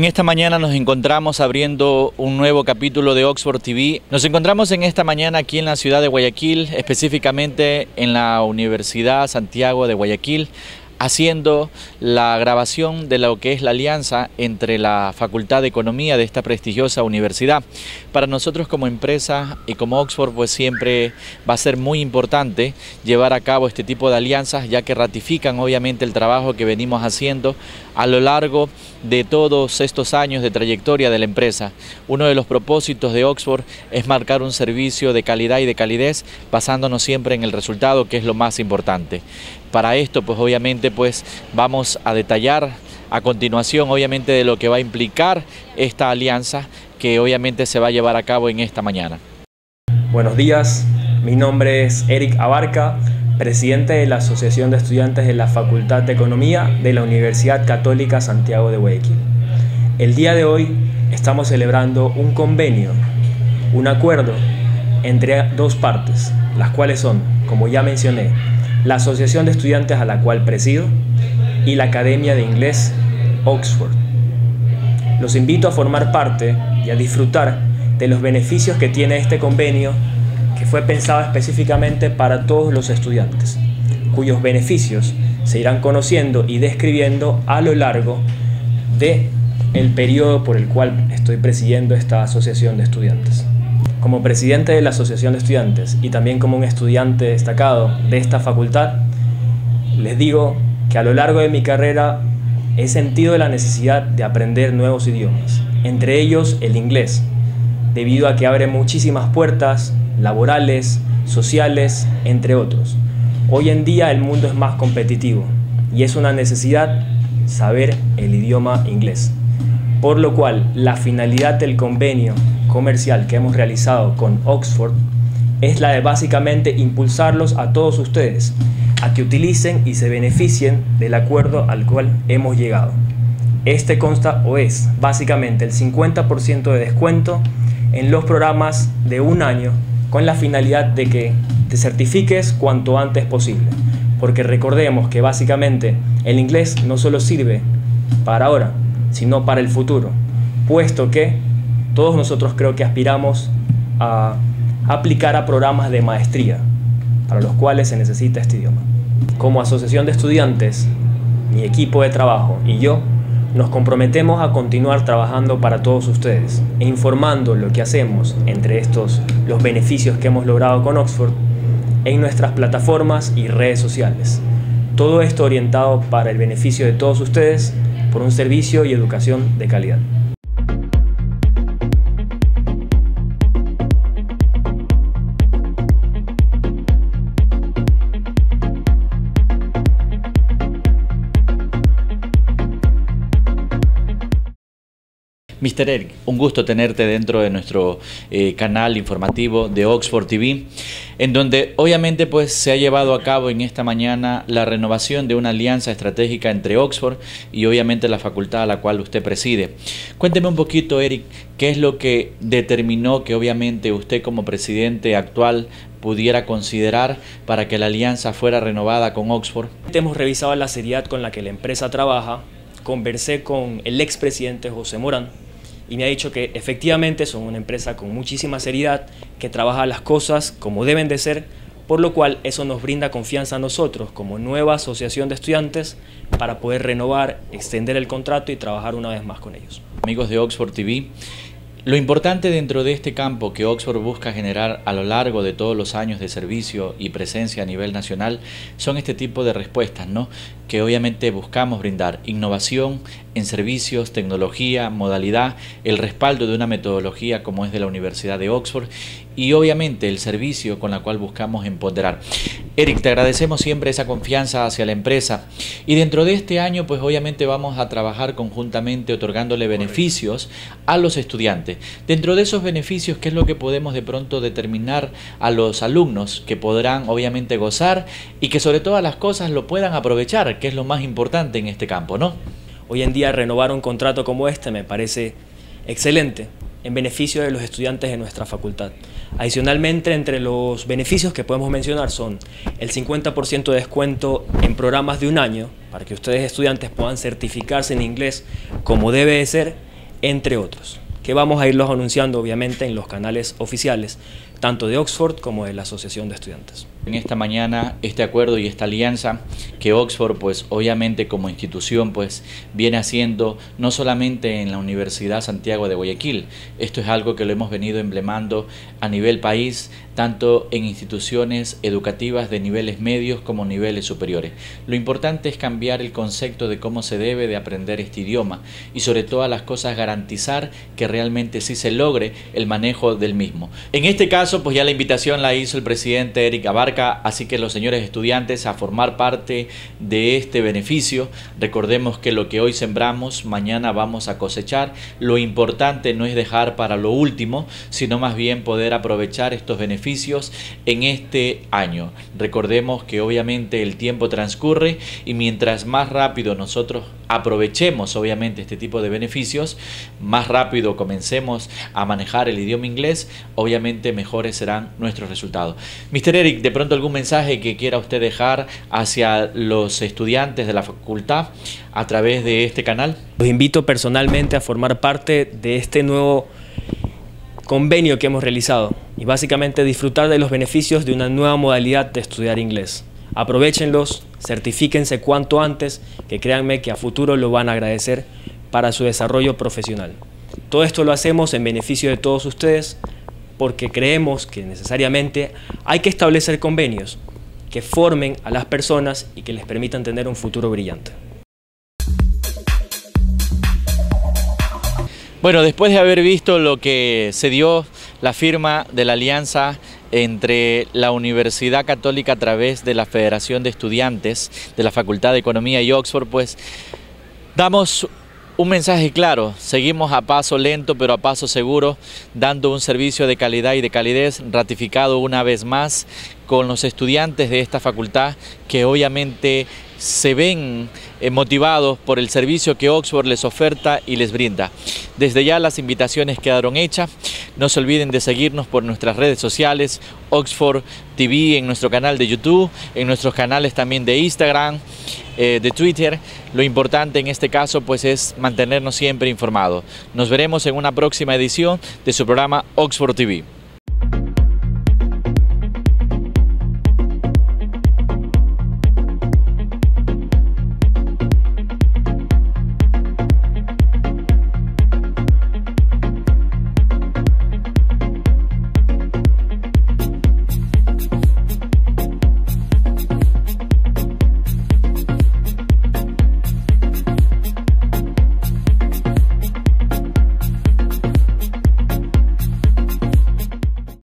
En esta mañana nos encontramos abriendo un nuevo capítulo de Oxford TV. Nos encontramos en esta mañana aquí en la ciudad de Guayaquil, específicamente en la Universidad Santiago de Guayaquil, haciendo la grabación de lo que es la alianza entre la Facultad de Economía de esta prestigiosa universidad. Para nosotros como empresa y como Oxford, pues siempre va a ser muy importante llevar a cabo este tipo de alianzas, ya que ratifican obviamente el trabajo que venimos haciendo a lo largo de todos estos años de trayectoria de la empresa. Uno de los propósitos de Oxford es marcar un servicio de calidad y de calidez, basándonos siempre en el resultado, que es lo más importante. Para esto, pues obviamente, pues vamos a detallar a continuación, obviamente, de lo que va a implicar esta alianza que obviamente se va a llevar a cabo en esta mañana. Buenos días, mi nombre es Eric Abarca, presidente de la Asociación de Estudiantes de la Facultad de Economía de la Universidad Católica Santiago de Guayaquil. El día de hoy estamos celebrando un convenio, un acuerdo entre dos partes, las cuales son, como ya mencioné, la Asociación de Estudiantes a la cual presido y la Academia de Inglés Oxford. Los invito a formar parte y a disfrutar de los beneficios que tiene este convenio, que fue pensado específicamente para todos los estudiantes, cuyos beneficios se irán conociendo y describiendo a lo largo del periodo por el cual estoy presidiendo esta asociación de estudiantes. Como presidente de la Asociación de Estudiantes y también como un estudiante destacado de esta facultad, les digo que a lo largo de mi carrera he sentido la necesidad de aprender nuevos idiomas, entre ellos el inglés, debido a que abre muchísimas puertas laborales, sociales, entre otros. Hoy en día el mundo es más competitivo y es una necesidad saber el idioma inglés, por lo cual la finalidad del convenio comercial que hemos realizado con Oxford es la de básicamente impulsarlos a todos ustedes a que utilicen y se beneficien del acuerdo al cual hemos llegado. Este consta o es básicamente el 50% de descuento en los programas de un año, con la finalidad de que te certifiques cuanto antes posible, porque recordemos que básicamente el inglés no solo sirve para ahora, sino para el futuro, puesto que todos nosotros creo que aspiramos a aplicar a programas de maestría, para los cuales se necesita este idioma. Como asociación de estudiantes, mi equipo de trabajo y yo nos comprometemos a continuar trabajando para todos ustedes e informando lo que hacemos, entre estos los beneficios que hemos logrado con Oxford, en nuestras plataformas y redes sociales. Todo esto orientado para el beneficio de todos ustedes por un servicio y educación de calidad. Mr. Eric, un gusto tenerte dentro de nuestro canal informativo de Oxford TV, en donde obviamente pues se ha llevado a cabo en esta mañana la renovación de una alianza estratégica entre Oxford y obviamente la facultad a la cual usted preside. Cuénteme un poquito, Eric, qué es lo que determinó que obviamente usted como presidente actual pudiera considerar para que la alianza fuera renovada con Oxford. Hemos revisado la seriedad con la que la empresa trabaja, conversé con el expresidente José Morán, y me ha dicho que efectivamente son una empresa con muchísima seriedad, que trabaja las cosas como deben de ser, por lo cual eso nos brinda confianza a nosotros como nueva asociación de estudiantes para poder renovar, extender el contrato y trabajar una vez más con ellos. Amigos de Oxford TV, lo importante dentro de este campo que Oxford busca generar a lo largo de todos los años de servicio y presencia a nivel nacional son este tipo de respuestas, ¿no? Que obviamente buscamos brindar innovación en servicios, tecnología, modalidad, el respaldo de una metodología como es de la Universidad de Oxford y obviamente el servicio con la cual buscamos empoderar. Eric, te agradecemos siempre esa confianza hacia la empresa y dentro de este año pues obviamente vamos a trabajar conjuntamente otorgándole beneficios a los estudiantes. Dentro de esos beneficios, ¿qué es lo que podemos de pronto determinar a los alumnos que podrán obviamente gozar y que sobre todas las cosas lo puedan aprovechar, que es lo más importante en este campo, ¿no? Hoy en día renovar un contrato como este me parece excelente en beneficio de los estudiantes de nuestra facultad. Adicionalmente, entre los beneficios que podemos mencionar son el 50% de descuento en programas de un año, para que ustedes estudiantes puedan certificarse en inglés como debe de ser, entre otros, que vamos a irlos anunciando obviamente en los canales oficiales, tanto de Oxford como de la Asociación de Estudiantes. En esta mañana este acuerdo y esta alianza que Oxford pues obviamente como institución pues viene haciendo no solamente en la Universidad Santiago de Guayaquil, esto es algo que lo hemos venido emblemando a nivel país, tanto en instituciones educativas de niveles medios como niveles superiores. Lo importante es cambiar el concepto de cómo se debe de aprender este idioma y sobre todas las cosas garantizar que realmente sí se logre el manejo del mismo. En este caso pues ya la invitación la hizo el presidente Eric Abarca, así que los señores estudiantes a formar parte de este beneficio. Recordemos que lo que hoy sembramos, mañana vamos a cosechar. Lo importante no es dejar para lo último, sino más bien poder aprovechar estos beneficios en este año. Recordemos que obviamente el tiempo transcurre y mientras más rápido nosotros aprovechemos obviamente este tipo de beneficios, más rápido comencemos a manejar el idioma inglés, obviamente mejores serán nuestros resultados. Mr. Eric, de pronto algún mensaje que quiera usted dejar hacia los estudiantes de la facultad a través de este canal. Los invito personalmente a formar parte de este nuevo convenio que hemos realizado y básicamente disfrutar de los beneficios de una nueva modalidad de estudiar inglés. Aprovéchenlos, certifíquense cuanto antes, que créanme que a futuro lo van a agradecer para su desarrollo profesional. Todo esto lo hacemos en beneficio de todos ustedes porque creemos que necesariamente hay que establecer convenios que formen a las personas y que les permitan tener un futuro brillante. Bueno, después de haber visto lo que se dio, la firma de la alianza entre la Universidad Católica a través de la Federación de Estudiantes de la Facultad de Economía y Oxford, pues damos un mensaje claro. Seguimos a paso lento pero a paso seguro, dando un servicio de calidad y de calidez, ratificado una vez más con los estudiantes de esta facultad que obviamente se ven motivados por el servicio que Oxford les oferta y les brinda. Desde ya las invitaciones quedaron hechas. No se olviden de seguirnos por nuestras redes sociales, Oxford TV en nuestro canal de YouTube, en nuestros canales también de Instagram, de Twitter. Lo importante en este caso pues es mantenernos siempre informados. Nos veremos en una próxima edición de su programa Oxford TV.